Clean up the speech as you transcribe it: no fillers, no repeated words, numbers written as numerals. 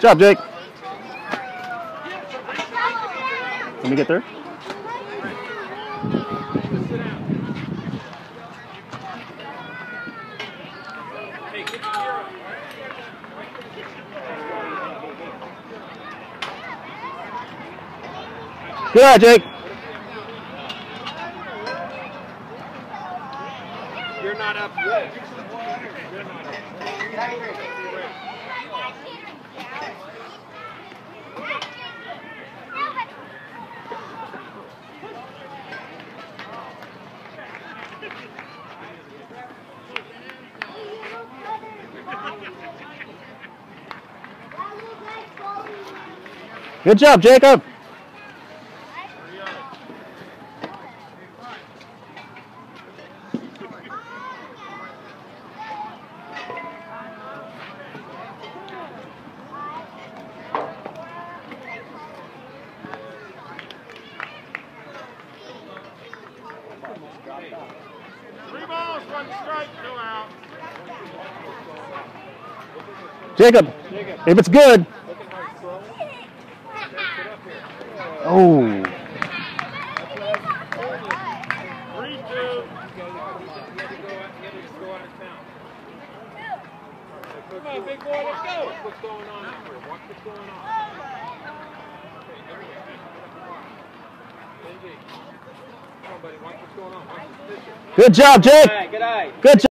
job, Jake. Let me get there. Good, Jake. You're not up yet. Good job, Jacob. Three balls, one strike, no out. Jacob, if it's good. Oh. 3-2. Come on, big boy, let's go. What's going on out here? Watch what's going on. Come on, buddy, watch what's going on. Watch this pitcher. Good job, Jake. Good eye. Good job.